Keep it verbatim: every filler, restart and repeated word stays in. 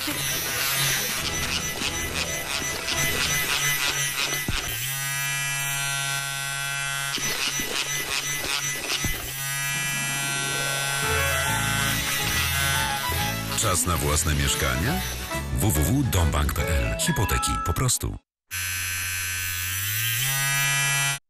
Czas na własne mieszkanie? w w w kropka dombank kropka p l. Hipoteki po prostu.